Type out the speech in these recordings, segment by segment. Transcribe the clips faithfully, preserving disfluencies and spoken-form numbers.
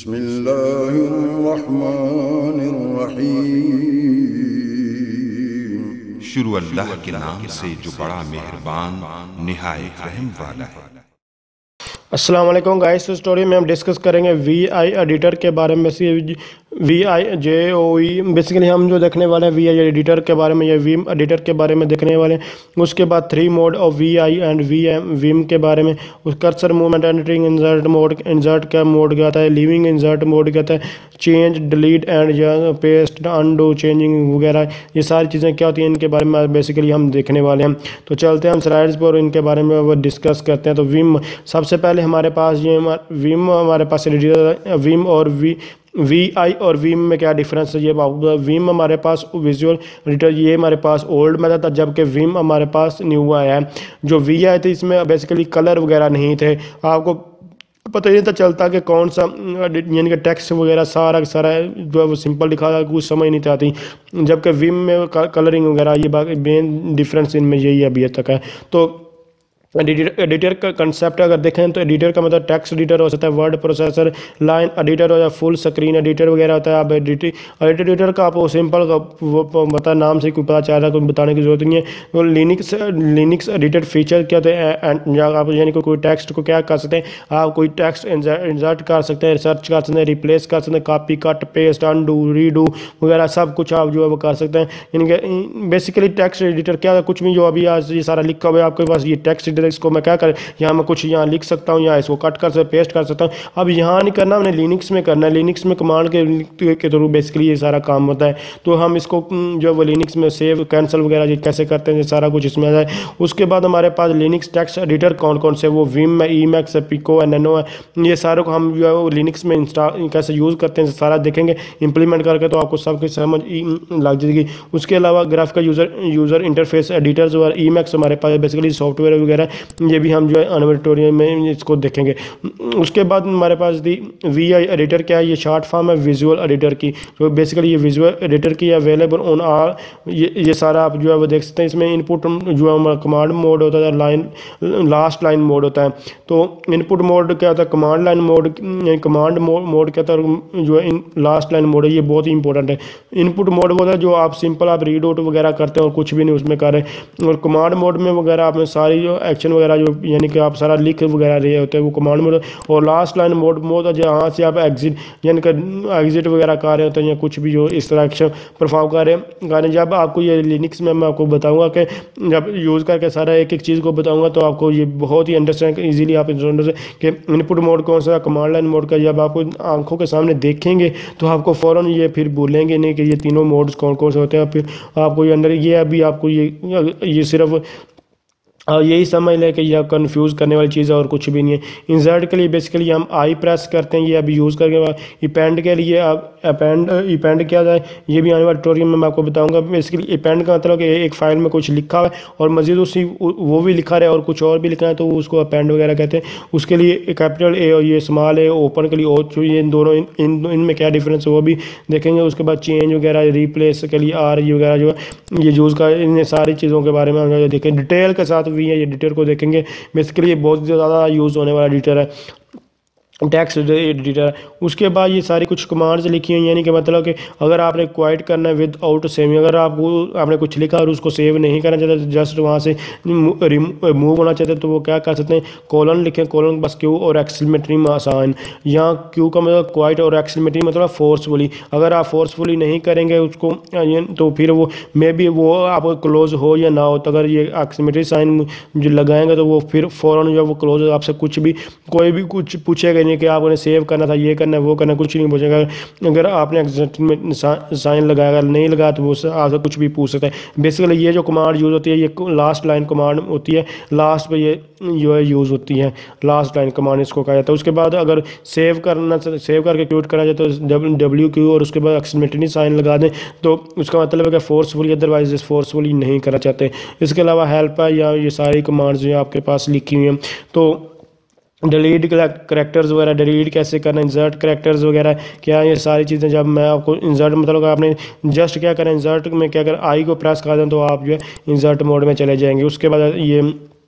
बिस्मिल्लाहिर्रहमानिर्रहीम। शुरू अल्लाह के नाम से जो बड़ा मेहरबान निहायत रहम वाला है। अस्सलाम वालेकुम गाइस, इस स्टोरी में हम डिस्कस करेंगे वी आई एडिटर के बारे में। We I J O E basically हम जो देखने वाले हैं वी आई एडिटर के बारे में या वीम एडिटर के बारे में देखने वाले हैं। उसके बाद three mode of V I and V M Vim के बारे में, उस cursor movement, entering, insert mode, insert का मोड क्या आता है, लीविंग इंसर्ट मोड क्या आता है, change, delete and paste, undo, changing वगैरह, ये सारी चीज़ें क्या होती हैं इनके बारे में बेसिकली हम देखने वाले हैं। तो चलते हैं हम स्लाइड्स पर और इनके बारे में वो डिस्कस करते हैं। तो वीम सबसे पहले हमारे पास ये वीम हमारे पास वीम और वी वी आई और वीम में क्या डिफरेंस है ये आपको। वीम हमारे पास विजुअल एडिटर, ये हमारे पास ओल्ड मेथड था, जबकि वीम हमारे पास न्यू आया है। जो वी आई थी इसमें बेसिकली कलर वगैरह नहीं थे, आपको पता ही नहीं था चलता कि कौन सा यानी कि टेक्स्ट वगैरह सारा सारा जो है वो सिंपल लिखा था, कुछ समझ नहीं आती। जबकि वीम में कलरिंग वगैरह ये बाकी मेन डिफरेंस इनमें यही अभी तक है। तो एडिटर एडिटर का कंसेप्ट अगर देखें तो एडिटर का मतलब टेक्स्ट एडिटर हो सकता है, वर्ड प्रोसेसर, लाइन एडिटर हो या फुल स्क्रीन एडिटर वगैरह होता है। आप एडिटर एडिटर का आपको सिंपल का वो बता नाम से कोई पता चल रहा है, कोई बताने की जरूरत नहीं है। तो लिनक्स लिनक्स एडिटर फीचर क्या होते हैं, आप यानी कोई टेक्स्ट को क्या कर सकते हैं, आप कोई टेक्स्ट इंसर्ट कर सकते हैं, सर्च कर सकते हैं, रिप्लेस कर सकते हैं, copy cut paste undo redo वगैरह सब कुछ आप जो है वो कर सकते हैं। यानी कि बेसिकली टेक्स्ट एडिटर क्या है, कुछ भी जो अभी आज ये सारा लिखा हुआ है आपके पास, ये टेक्स्ट इसको मैं क्या कर यहाँ मैं कुछ यहाँ लिख सकता हूँ या इसको कट कर सकता पेस्ट कर सकता हूँ। अब यहाँ नहीं करना, मैंने लिनक्स में करना है। लिनक्स में कमांड के के थ्रू बेसिकली ये सारा काम होता है। तो हम इसको जो वो लिनक्स में सेव कैंसिल वगैरह ये कैसे करते हैं, ये सारा कुछ इसमें आ जाए। उसके बाद हमारे पास लिनक्स टेक्स्ट एडिटर कौन कौन से, वो विम है, ई मैक्स है, पिको है, नैनो है, ये सारों को हम जो है वो लिनक्स में इंस्टॉल कैसे यूज़ करते हैं सारा देखेंगे इंप्लीमेंट करके, तो आपको सब कुछ समझ लग जाएगी। उसके अलावा graphical user user interface editors और ई मैक्स हमारे पास बेसिकली सॉफ्टवेयर वगैरह, ये भी हम जो है आने वाले ट्यूटोरियल में इसको देखेंगे। उसके बाद हमारे पास दी वी आई एडिटर क्या है, ये शॉर्ट फॉर्म है विजुअल एडिटर की। तो बेसिकली ये विजुअल एडिटर की अवेलेबल ऑन आल, ये ये सारा आप जो है वो देख सकते हैं। इसमें इनपुट जो है हमारा कमांड मोड होता है, लाइन लास्ट लाइन मोड होता है। तो इनपुट मोड क्या होता है, command line mode, command mode क्या होता है जो है इन लास्ट लाइन मोड है, ये बहुत ही इंपॉर्टेंट है। इनपुट मोड होता है जो आप सिंपल आप रीड आउट वगैरह करते हैं और कुछ भी नहीं उसमें कर रहे हैं। और कमांड मोड में वगैरह आपने सारी जो एक्शन वगैरह जो यानी कि आप सारा लिख वगैरह रहे होते हैं वो कमांड मोड। और लास्ट लाइन मोड मोड है जहाँ से आप एग्जिट यानी कि एग्जिट वगैरह कर रहे होते हैं या कुछ भी जो इस तरह एक्शन परफॉर्म कर रहे हैं। जब आपको ये लिनक्स में मैं आपको बताऊंगा कि जब यूज़ करके सारा एक एक चीज़ को बताऊंगा तो आपको ये बहुत ही अंडरस्टैंड ईजिली आप कि इनपुट मोड कौन सा, कमांड लाइन मोड का, जब आपको आंखों के सामने देखेंगे तो आपको फ़ौरन ये फिर भूलेंगे नहीं कि ये तीनों मोड्स कौन कौन से होते हैं। फिर आपको ये अंदर ये अभी आपको ये ये सिर्फ और यही समझ लें कि यह कंफ्यूज करने वाली चीज़ है और कुछ भी नहीं है। इंसर्ट के लिए बेसिकली हम आई प्रेस करते हैं, ये अभी यूज़ करके बाद इपेंड के लिए आप अपेंड इपेंड किया जाए, ये भी आने वाले ट्यूटोरियल में मैं आपको बताऊंगा। बेसिकली इपेंड का मतलब कि एक फाइल में कुछ लिखा हुआ है और मजीद उसी वो भी लिखा रहे और कुछ और भी लिखना है तो उसको अपेंड वगैरह कहते हैं। उसके लिए कैपिटल ए और ये स्मॉल ए, ओपन के लिए ओ, जो ये इन दोनों इन इनमें क्या डिफरेंस है वो भी देखेंगे। उसके बाद चेंज वगैरह, रिप्लेस के लिए आर ये वगैरह जो है ये यूज़ कर, इन सारी चीज़ों के बारे में हम देखें डिटेल के साथ वी आई एडिटर को देखेंगे। बेसिकली ये बहुत ज़्यादा यूज़ होने वाला एडिटर है, टेक्स्ट एडिटर। उसके बाद ये सारी कुछ कमांड्स लिखी हुई, यानी कि मतलब कि अगर आपने क्वाइट करना है विद आउट सेविंग, अगर आपको आपने कुछ लिखा और उसको सेव नहीं करना चाहते, जस्ट वहाँ से मूव होना चाहते तो वो क्या कर सकते हैं, कॉलन लिखें, कॉलन बस क्यू और एक्सक्लेमेटरी साइन। यहाँ क्यू का मतलब क्वाइट और एक्सक्लेमेटरी मतलब फोर्सफुली। अगर आप फोर्सफुली नहीं करेंगे उसको तो फिर वो मे बी वो आप क्लोज हो या ना हो, तो अगर ये एक्सक्लेमेटरी साइन जो लगाएंगे तो वो फिर फ़ौरन जो वो क्लोज, आपसे कुछ भी कोई भी कुछ पूछेगा कि आपने सेव करना था, ये करना है वो करना, कुछ नहीं पूछेगा। अगर आपने एक्सक्लेमेटरी साइन लगाया, अगर नहीं लगाया तो वो आपसे कुछ भी पूछ सकता है। बेसिकली ये जो कमांड यूज़ होती है ये लास्ट लाइन कमांड होती है, लास्ट पे ये जो है यूज़ होती है, लास्ट लाइन कमांड इसको कहा जाता है। उसके बाद अगर सेव करना सेव करके क्यूट करना चाहे तो डब्ल्यू क्यू और उसके बाद एक्सक्लेमेटरी साइन लगा दें, तो उसका मतलब है कि फोर्सफुली, अदरवाइज फोर्सफुली नहीं करना चाहते। इसके अलावा हेल्प है या ये सारी कमांड्स जो आपके पास लिखी हुई हैं। तो डिलीट करैक्टर्स वगैरह डिलीट कैसे करना, इंसर्ट करैक्टर्स वगैरह क्या, ये सारी चीज़ें जब मैं आपको इंसर्ट मतलब आपने जस्ट क्या करें, इंसर्ट में क्या करें, आई को प्रेस कर दें तो आप जो है इंसर्ट मोड में चले जाएंगे। उसके बाद ये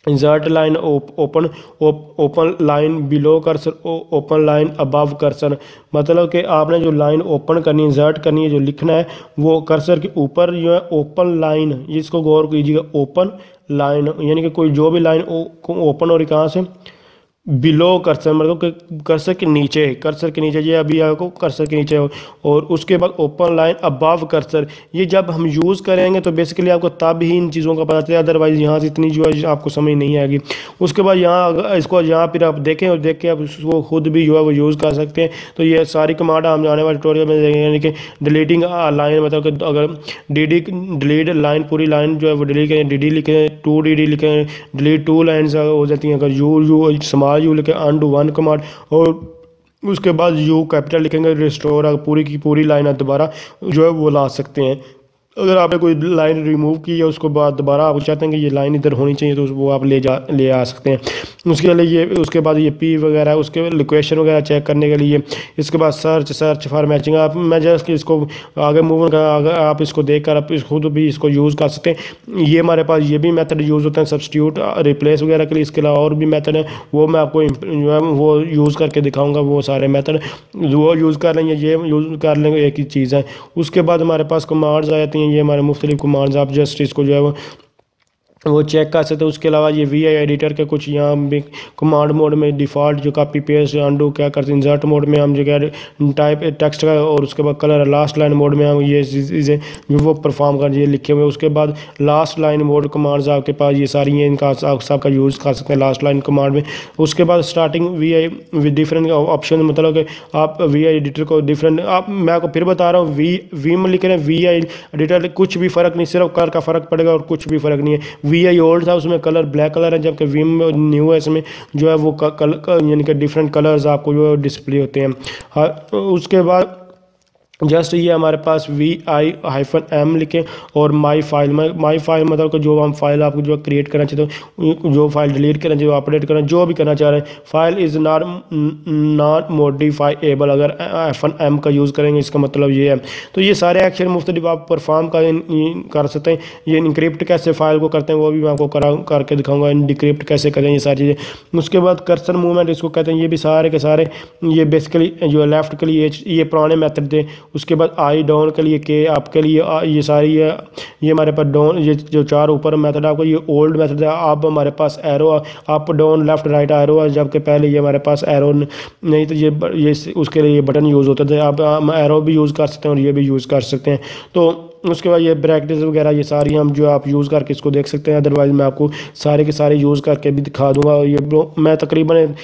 insert line open open line below cursor open line above cursor, मतलब कि आपने जो लाइन ओपन करनी है, इंसर्ट करनी है, जो लिखना है वो कर्सर के ऊपर जो है ओपन लाइन, इसको गौर कीजिएगा, ओपन लाइन यानी कि कोई जो भी लाइन ओपन हो रही कहाँ से, बिलो कर्सर मतलब कि कर्सर के नीचे, कर्सर के नीचे, ये अभी आपको कर्सर के नीचे हो, और उसके बाद ओपन लाइन अबव कर्सर। ये जब हम यूज़ करेंगे तो बेसिकली आपको तब ही इन चीज़ों का पता चले, अदरवाइज़ यहाँ से इतनी जो है आपको समझ नहीं आएगी। उसके बाद यहाँ इसको यहाँ फिर आप देखें और देख के आप उसको खुद भी जो है वो यूज़ कर सकते हैं। तो ये सारी कमांड हम आने वाले ट्यूटोरियल में देखेंगे, यानी कि डिलीटिंग लाइन, मतलब कि अगर डी डी डिलीट लाइन, पूरी लाइन जो है वो डिलीट करें, डी डी लिखें, टू डी डी लिखें, डिलीट टू लाइन्स हो जाती हैं। अगर यू यू स्मॉल यू लिखे, अनडू वन कमांड, और उसके बाद यू कैपिटल लिखेंगे, रिस्टोर पूरी की पूरी लाइन दोबारा जो है वो ला सकते हैं। अगर आपने कोई लाइन रिमूव की है उसको बाद दोबारा आप चाहते हैं कि ये लाइन इधर होनी चाहिए तो वो आप ले जा ले आ सकते हैं। उसके लिए ये उसके बाद ये पी वगैरह, उसके लोकेशन वगैरह चेक करने के लिए, इसके बाद सर्च सर्च फॉर मैचिंग। आप मैं जस्ट इसको आगे मूव कर, अगर आप इसको देख कर आप इस खुद भी इसको यूज़ कर सकते हैं। ये हमारे पास ये भी मेथड यूज़ होते हैं सब्स्टिट्यूट रिप्लेस वगैरह के लिए। इसके अलावा और भी मेथड है, वो मैं आपको जो है वो यूज़ करके दिखाऊँगा, वो सारे मेथड वो यूज़ कर लेंगे, ये यूज़ कर लेंगे, एक ही चीज़ है। उसके बाद हमारे पास कमांड्स आ जाती हैं, ये हमारे मुख्तलिफ कमांड्स, आप जस्ट इसको जो है वो वो चेक कर सकते हैं। उसके अलावा ये वी आई एडिटर के कुछ यहाँ भी कमांड मोड में डिफ़ॉल्ट जो कॉपी पेस्ट अंडू क्या करते हैं, इंसर्ट मोड में हम जो क्या टाइप टेक्स्ट का, और उसके बाद कलर लास्ट लाइन मोड में हम ये चीज़ें वो परफॉर्म कर ये लिखे हुए। उसके बाद लास्ट लाइन मोड कमांड्स आपके पास ये सारी हैं, इनका आप सबका यूज़ कर सकते हैं लास्ट लाइन कमांड में। उसके बाद starting V I with different option, मतलब कि आप वी आई एडिटर को डिफरेंट, आप मैं आपको फिर बता रहा हूँ, वी वी में लिख रहे हैं वी आई एडिटर, कुछ भी फ़र्क नहीं, सिर्फ कलर का फ़र्क पड़ेगा और कुछ भी फ़र्क नहीं है। वी आई ओल्ड था उसमें कलर ब्लैक कलर है, जबकि विम न्यू है इसमें जो है वो कलर यानी कि डिफरेंट कलर्स आपको जो डिस्प्ले होते हैं। हाँ, उसके बाद जस्ट ये हमारे पास वी आई हाइफन एम लिखें और माई फाइल, माई फाइल मतलब कि जो हम फाइल आपको जो क्रिएट करना चाहते हो, जो फाइल डिलीट करना चाहिए, अपडेट करना, जो भी करना चाह रहे हैं, file is not not modifiable. अगर हाइफन एम का यूज़ करेंगे इसका मतलब ये है। तो ये सारे एक्शन मुख्तलिफ आप परफॉर्म कर, कर सकते हैं। ये इनक्रिप्ट कैसे फाइल को करते हैं वो भी मैं आपको करा करके दिखाऊंगा, डिक्रिप्ट कैसे करें, ये सारी चीज़ें। उसके बाद कर्सर मूवमेंट इसको कहते हैं, ये भी सारे के सारे ये बेसिकली जो लेफ़्ट के लिए ये पुराने मेथड थे। उसके बाद आई डाउन के लिए के आपके लिए ये सारी है, ये हमारे पास डाउन, ये जो चार ऊपर मेथड आपको ये ओल्ड मेथड है। अब हमारे पास arrow up down left right arrow है, जबकि पहले ये हमारे पास एरो नहीं तो ये ये उसके लिए ये बटन यूज़ होते थे। अब हम एरो भी यूज़ कर सकते हैं और ये भी यूज़ कर सकते हैं। तो उसके बाद ये ब्रैकेट्स वगैरह ये सारी हम जो आप यूज़ करके इसको देख सकते हैं, अदरवाइज़ मैं आपको सारे के सारे यूज़ करके भी दिखा दूंगा। ये मैं तकरीबन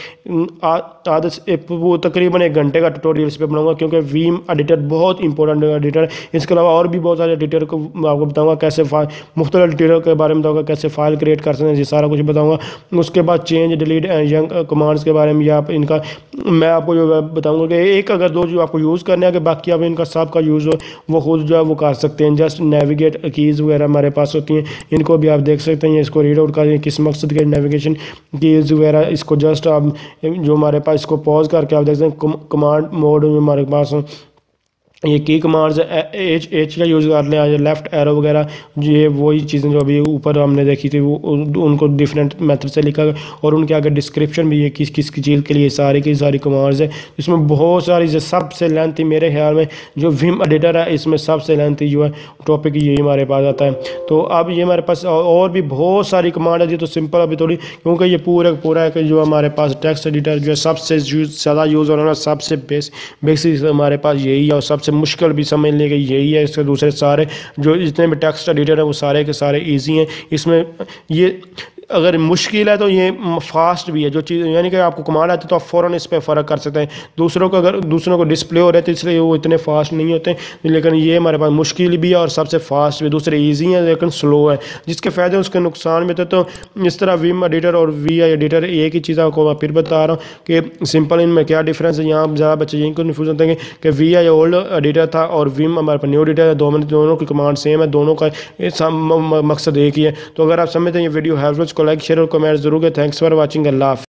आधे वो तकरीबन एक घंटे का ट्यूटोरियल इस पर बनाऊंगा, क्योंकि वीम एडिटर बहुत इंपॉर्टेंट एडिटर है। इसके अलावा और भी बहुत सारे एडिटर को आपको बताऊँगा, कैसे फाइल मुख्तलिफ एडिटर के बारे में बताऊँगा, कैसे फाइल क्रिएट कर सकते हैं, ये सारा कुछ बताऊँगा। उसके बाद चेंज डिलीट यंग कमांड्स के बारे में या आप इनका मैं आपको जो बताऊँगा कि एक अगर दो जो आपको यूज़ करने हैं, बाकी आप इनका सबका यूज़ हो वो खुद जो है वो कर सकते हैं। जस्ट नेविगेट कीज़ वगैरह हमारे पास होती हैं, इनको भी आप देख सकते हैं। इसको रीड आउट करें किस मकसद के नेविगेशन कीज़ वगैरह, इसको जस्ट आप जो हमारे पास इसको पॉज करके आप देख सकते हैं। कमांड मोड में हमारे पास ये की कमांड्स एच एच का यूज़ कर लें, आज लेफ़्ट एरो वगैरह, ये वही चीज़ें जो अभी ऊपर हमने देखी थी वो उनको डिफरेंट मेथड से लिखा, और उनके आगे डिस्क्रिप्शन भी ये किस किस की चीज़ के लिए सारी की सारी कमांड्स है। इसमें बहुत सारी जो सबसे लेंथी मेरे ख्याल में जो विम एडिटर है इसमें सबसे लेंथी जो है टॉपिक यही हमारे पास आता है। तो अब ये हमारे पास और भी बहुत सारी कमांड है, ये तो सिंपल अभी थोड़ी, क्योंकि ये पूरा पूरा है कि जो हमारे पास टेक्स्ट एडिटर जो है सबसे ज़्यादा यूज़ हो रहा है, सबसे बेस बेसिक हमारे पास यही है, और सबसे मुश्किल भी समझ लेंगे यही है। इसके दूसरे सारे जो जितने भी टेक्स्ट एडिटर हैं वो सारे के सारे इजी हैं। इसमें ये अगर मुश्किल है तो ये फास्ट भी है, जो चीज़ यानी कि आपको कमांड आती है तो आप फ़ौरन इस पर फ़र्क कर सकते हैं। दूसरों को अगर दूसरों को डिस्प्ले हो रहे थे इसलिए वो इतने फास्ट नहीं होते, लेकिन ये हमारे पास मुश्किल भी है और सबसे फास्ट भी। दूसरे इजी हैं लेकिन स्लो है, जिसके फ़ायदे उसके नुकसान भी थे। तो इस तरह विम एडिटर और वी आई एडिटर एक ही चीज़ आपको मैं फिर बता रहा हूँ कि सिंपल इनमें क्या डिफरेंस है। यहाँ ज़्यादा बच्चे यही कन्फ्यूज होते हैं कि वी आई ओल्ड एडिटर था और विम हमारे पास न्यू एडिटर है, दोनों दोनों की कमांड सेम है, दोनों का मकसद एक ही है। तो अगर आप समझते हैं ये वीडियो हेल्पफुल को लाइक शेयर और कमेंट जरूर करें। थैंक्स फॉर वाचिंग, अल्लाह हाफ़िज़।